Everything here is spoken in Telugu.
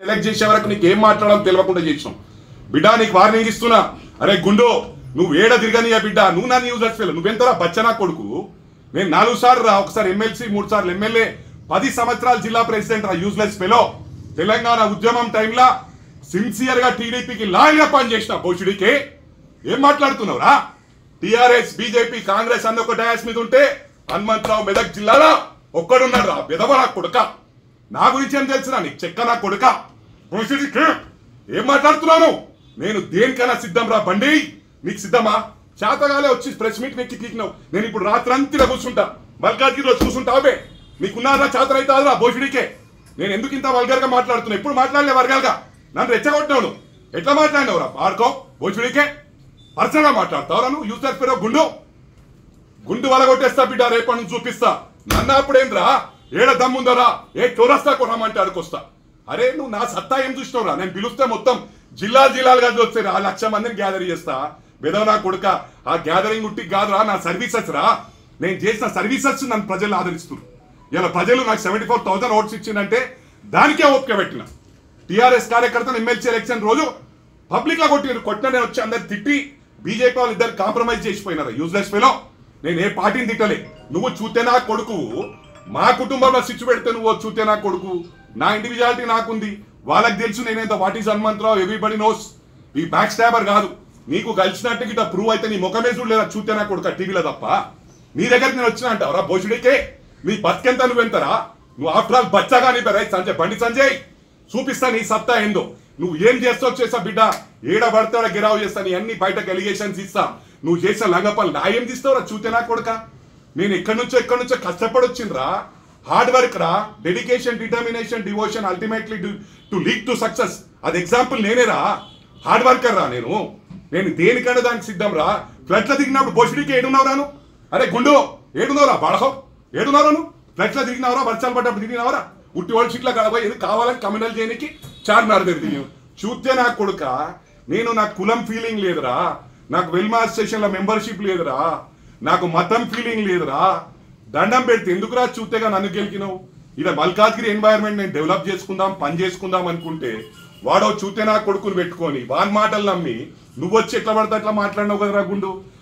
ఎలక్ట్ చేసే వరకు నీకు ఏం మాట్లాడడం తెలియకుండా చేసినాం బిడ్డ. నీకు వార్నింగ్ ఇస్తున్నా, అరే గుండో నువ్వు ఏడ తిరగనియా బిడ్డ, నువ్వు నా న్యూస్ ఫెలో నువ్వెంతరా బచ్చనా కొడుకు. నేను 4 సార్లు రా, ఒకసారి ఎమ్మెల్సీ 3 సార్లు ఎమ్మెల్యే, 10 సంవత్సరాలు జిల్లా ప్రెసిడెంట్ రా, యూజ్లెస్ ఫెలో. తెలంగాణ ఉద్యమం టైంలో సిన్సియర్ గా టీడీపీకి లాయల్ గా పనిచేసిన భోషుడికి ఏం మాట్లాడుతున్నావు రా? టిఆర్ఎస్ బీజేపీ కాంగ్రెస్ అన్న ఒక డయాస్ మీద ఉంటే హనుమంతరావు మెదక్ జిల్లాలో ఒక్కడున్నాడు రా, బెదవరా కొడుక. నా గురించి ఏం తెలుసురా నీకు, చెక్క నా కొడుక. భోషుడికి ఏం మాట్లాడుతున్నాను? నేను దేనికైనా సిద్ధం రా బండి. నీకు సిద్ధమా? చేతగాలే వచ్చి ప్రెస్ మీట్ నెక్కి పీకినావు. నేను ఇప్పుడు రాత్రంతా కూర్చుంటా, మల్కాజ్గిరిలో చూసుంటావే. నీకున్నారా చేతన అవుతారా భోషుడికే? నేను ఎందుకు ఇంత వల్గర్ గా మాట్లాడుతున్నా? ఎప్పుడు మాట్లాడలే వర్గాలుగా, నన్ను రెచ్చగొట్టినావు. ఎట్లా మాట్లాడినావురా పాడుకో భోషుడికే? పర్సనల్ గా మాట్లాడతావురా నువ్వు? యూసర్ పేరు గుండు వలగొట్టేస్తా బిడ్డ, రేపటి నుంచి చూపిస్తా. నన్ను అప్పుడేంద్రా ఏడ దమ్ముందరా, ఏ చోరస్తా కొనమంటే అడుకొస్తా. అరే నువ్వు నా సత్తా ఏం చూసినావురా? నేను పిలుస్తే మొత్తం జిల్లాలుగా వస్తాయి రా, 1,00,000 మందిని గ్యాదర్ చేస్తా. బెదవ నా కొడుక, ఆ గ్యాదరింగ్ ఉట్టి కాదురా, నా సర్వీసెస్ రా. నేను చేసిన సర్వీసెస్ నన్ను ప్రజలు ఆదరిస్తున్నారు. ఇలా ప్రజలు నాకు 74,000 ఓట్స్ ఇచ్చిందంటే దానికే ఓపిక పెట్టిన. టీఆర్ఎస్ కార్యకర్తను ఎమ్మెల్సీ ఎలక్షన్ రోజు పబ్లిక్ గా కొట్టిన నేను వచ్చి అందరు తిట్టి బీజేపీ వాళ్ళు ఇద్దరు కాంప్రమైజ్ చేసిపోయినారు. Useless fellow. నేను ఏ పార్టీని తిట్టలే. నువ్వు చూతే నా కొడుకు, మా కుటుంబంలో స్విచ్ పెడితే నువ్వు చూతే నా కొడుకు. నా ఇండివిజువాలిటీ నాకుంది, వాళ్ళకి తెలుసు నేనేంత. What is Hanumantharao, everybody knows. ఈ బ్యాక్ స్టాబర్ కాదు. నీకు కలిసినట్టు గిట్ట ప్రూవ్ అయితే నీ ముఖమే చూడలేదా చూతే నా కొడుక టీవీలో తప్ప. నీ దగ్గరికి నేను వచ్చిన అంటావరా భోషుడికే? నీ బతికెంత నువ్వెంతరా? నువ్వు ఆఫ్టర్ ఆల్ బచ్చాగా నీ పేరు సంజయ్, బండి సంజయ్. చూపిస్తా నీ సత్తా ఏందో. నువ్వు ఏం చేస్తావు చేసా బిడ్డ, ఏడ పడతాడో గిరావు చేస్తా. నీ అన్ని బయటకు ఎలిగేషన్స్ ఇస్తా. నువ్వు చేసిన లంగపల్లి నా ఏం తీస్తావురా చూతే నా కొడుక? నేను ఎక్కడి నుంచో కష్టపడి వచ్చిండ్రా. హార్డ్ వర్క్ రా, dedication, determination, devotion, ultimately to lead to success. అది ఎగ్జాంపుల్ నేనే రా, హార్డ్ వర్కర్ రా. నేను దేనికంటే దానికి సిద్ధం రా. ఫ్లడ్లో దిగినప్పుడు భోషుడికి ఏడున్నావురాను? అరే గుండు ఏడున్నావురా? బాడహో ఏడున్నారాను? ఫ్లడ్లో దిగినావరా? వర్షాలు పడ్డప్పుడు దిగినావరా? ఉట్టి ఓల్డ్ షీట్లో కడబోయి ఇది కావాలని కమ్యూనల్ చేయడానికి చార్మినార్ దగ్గర దిగావు. చూస్తే నా కొడుక, నాకు కులం ఫీలింగ్ లేదురా, నాకు వెల్మా అసోసియేషన్ల మెంబర్షిప్ లేదురా, నాకు మతం ఫీలింగ్ లేదురా. దండం పెడితే ఎందుకురా చూతేగా నన్ను గెలికినావు? ఇలా మల్కాజ్గిరి ఎన్వైరన్మెంట్ నేను డెవలప్ చేసుకుందాం, పని చేసుకుందాం అనుకుంటే వాడో చూతే నా కొడుకుని పెట్టుకొని వాని మాటలు నమ్మి నువ్వు వచ్చి ఎట్లా పడితే అట్లా మాట్లాడినావు కదరా గుండు.